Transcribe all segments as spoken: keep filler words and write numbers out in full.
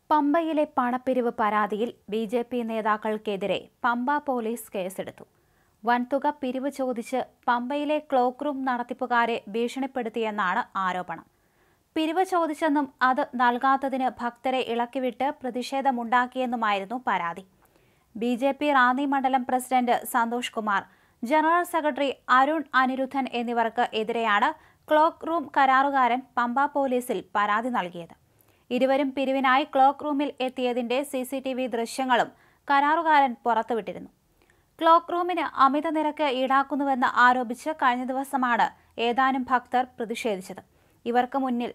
പമ്പയിലെ പണപ്പിരിവ് പരാതിയിൽ ബി ജെ പി നേതാക്കൾക്കെതിരെ പമ്പ പോലീസ് കേസെടുത്തു. വൻതുക പിരിവ് ചോദിച്ച് പമ്പയിലെ ക്ലോക്ക് റൂം നടത്തിപ്പുകാരെ ഭീഷണിപ്പെടുത്തിയെന്നാണ് ആരോപണം. പിരിവ് ചോദിച്ചെന്നും അത് നൽകാത്തതിന് ഭക്തരെ ഇളക്കിവിട്ട് പ്രതിഷേധമുണ്ടാക്കിയെന്നുമായിരുന്നു പരാതി. ബി ജെ പി റാന്നി മണ്ഡലം president Santhosh Kumar, general secretary Arun Aniruddhan എന്നിവർക്ക് എതിരെയാണ് ക്ലോക്ക് റൂം കരാറുകാരൻ പമ്പ പോലീസിൽ പരാതി നൽകിയത്. ഇരുവരും പിരിവിനായി ക്ലോക്ക് റൂമിൽ എത്തിയതിന്റെ സി സി ടി വി ദൃശ്യങ്ങളും കരാറുകാരൻ പുറത്തുവിട്ടിരുന്നു. ക്ലോക്ക് റൂമിന് അമിത നിരക്ക് ഈടാക്കുന്നുവെന്ന് ആരോപിച്ച് കഴിഞ്ഞ ദിവസമാണ് ഏതാനും ഭക്തർ പ്രതിഷേധിച്ചത്. ഇവർക്ക് മുന്നിൽ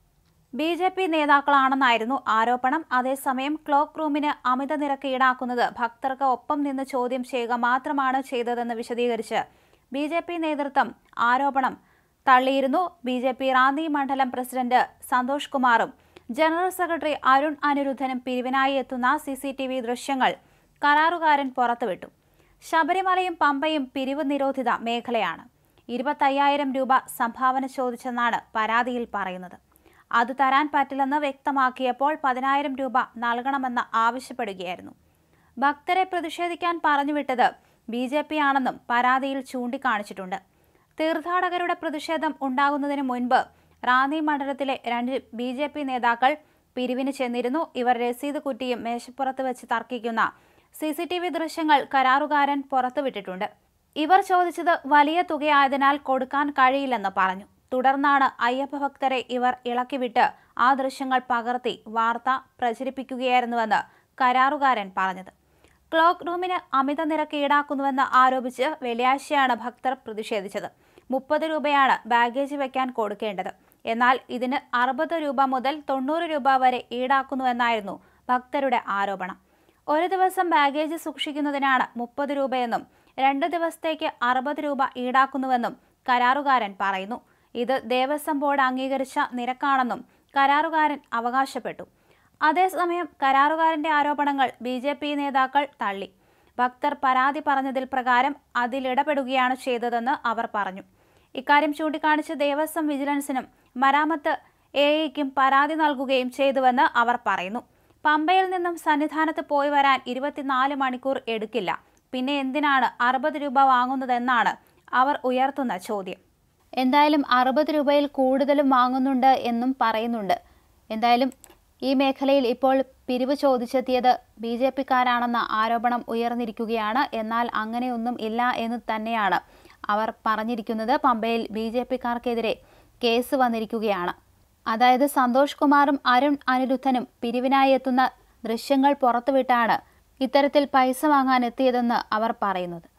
ബി ജെ പി നേതാക്കളാണെന്നായിരുന്നു ആരോപണം. അതേസമയം ക്ലോക്ക് റൂമിന് അമിത നിരക്ക് ഈടാക്കുന്നത് ഭക്തർക്ക് ഒപ്പം നിന്ന് ചോദ്യം ചെയ്യുക മാത്രമാണ് ചെയ്തതെന്ന് വിശദീകരിച്ച് ബി ജെ പി നേതൃത്വം ആരോപണം തള്ളിയിരുന്നു. ബി ജെ പി റാന്നി മണ്ഡലം പ്രസിഡന്റ് സന്തോഷ് കുമാറും ജനറൽ സെക്രട്ടറി അരുൺ അനിരുദ്ധനും പിരിവിനായി എത്തുന്ന സി സി ടി വി ദൃശ്യങ്ങൾ കരാറുകാരൻ പുറത്തുവിട്ടു. ശബരിമലയും പമ്പയും പിരിവ് നിരോധിത മേഖലയാണ്. ഇരുപത്തയ്യായിരം രൂപ സംഭാവന ചോദിച്ചെന്നാണ് പരാതിയിൽ പറയുന്നത്. അത് തരാൻ പറ്റില്ലെന്ന് വ്യക്തമാക്കിയപ്പോൾ പതിനായിരം രൂപ നൽകണമെന്ന് ആവശ്യപ്പെടുകയായിരുന്നു. ഭക്തരെ പ്രതിഷേധിക്കാൻ പറഞ്ഞുവിട്ടത് ബി ജെ പി ആണെന്നും പരാതിയിൽ ചൂണ്ടിക്കാണിച്ചിട്ടുണ്ട്. തീർത്ഥാടകരുടെ പ്രതിഷേധം ഉണ്ടാകുന്നതിന് മുൻപ് റാന്നി മണ്ഡലത്തിലെ രണ്ട് ബി ജെ പി നേതാക്കൾ പിരിവിന് ചെന്നിരുന്നു. ഇവർ രസീത് കുറ്റിയും മേശപ്പുറത്ത് വെച്ച് തർക്കിക്കുന്ന സി സി ടി വി ദൃശ്യങ്ങൾ കരാറുകാരൻ പുറത്തുവിട്ടിട്ടുണ്ട്. ഇവർ ചോദിച്ചത് വലിയ തുകയായതിനാൽ കൊടുക്കാൻ കഴിയില്ലെന്ന് പറഞ്ഞു. തുടർന്നാണ് അയ്യപ്പ ഭക്തരെ ഇവർ ഇളക്കിവിട്ട് ആ ദൃശ്യങ്ങൾ പകർത്തി വാർത്ത പ്രചരിപ്പിക്കുകയായിരുന്നുവെന്ന് കരാറുകാരൻ പറഞ്ഞത്. ക്ലോക്ക് റൂമിന് അമിത നിരക്ക് ഈടാക്കുന്നുവെന്ന് ആരോപിച്ച് വെള്ളിയാഴ്ചയാണ് ഭക്തർ പ്രതിഷേധിച്ചത്. മുപ്പത് രൂപയാണ് ബാഗേജ് വയ്ക്കാൻ കൊടുക്കേണ്ടത്. എന്നാൽ ഇതിന് അറുപത് രൂപ മുതൽ തൊണ്ണൂറ് രൂപ വരെ ഈടാക്കുന്നുവെന്നായിരുന്നു ഭക്തരുടെ ആരോപണം. ഒരു ദിവസം ബാഗേജ് സൂക്ഷിക്കുന്നതിനാണ് മുപ്പത് രൂപയെന്നും രണ്ട് ദിവസത്തേക്ക് അറുപത് രൂപ ഈടാക്കുന്നുവെന്നും കരാറുകാരൻ പറയുന്നു. ഇത് ദേവസ്വം ബോർഡ് അംഗീകരിച്ച നിരക്കാണെന്നും കരാറുകാരൻ അവകാശപ്പെട്ടു. അതേസമയം കരാറുകാരന്റെ ആരോപണങ്ങൾ ബി ജെ പി നേതാക്കൾ തള്ളി. ഭക്തർ പരാതി പറഞ്ഞതിൽ പ്രകാരം അതിലിടപെടുകയാണ് ചെയ്തതെന്ന് അവർ പറഞ്ഞു. ഇക്കാര്യം ചൂണ്ടിക്കാണിച്ച് ദേവസ്വം വിജിലൻസിനും മരാമത്ത് എ ഐക്കും പരാതി നൽകുകയും ചെയ്തുവെന്ന് അവർ പറയുന്നു. പമ്പയിൽ നിന്നും സന്നിധാനത്ത് പോയി വരാൻ ഇരുപത്തിനാല് മണിക്കൂർ എടുക്കില്ല. പിന്നെ എന്തിനാണ് അറുപത് രൂപ വാങ്ങുന്നതെന്നാണ് അവർ ഉയർത്തുന്ന ചോദ്യം. എന്തായാലും അറുപത് രൂപയിൽ കൂടുതലും വാങ്ങുന്നുണ്ട് എന്നും പറയുന്നുണ്ട്. എന്തായാലും ഈ മേഖലയിൽ ഇപ്പോൾ പിരിവ് ചോദിച്ചെത്തിയത് ബി ജെ പിക്കാരാണെന്ന ആരോപണം ഉയർന്നിരിക്കുകയാണ്. എന്നാൽ അങ്ങനെയൊന്നും ഇല്ല എന്ന് തന്നെയാണ് അവർ പറഞ്ഞിരിക്കുന്നത്. പമ്പയിൽ ബി ജെ പിക്കാർക്കെതിരെ കേസ് വന്നിരിക്കുകയാണ്. അതായത് സന്തോഷ് കുമാറും അരുൺ അനിരുദ്ധനും പിരിവിനായി എത്തുന്ന ദൃശ്യങ്ങൾ പുറത്തുവിട്ടാണ് ഇത്തരത്തിൽ പൈസ വാങ്ങാൻ എത്തിയതെന്ന് അവർ പറയുന്നത്.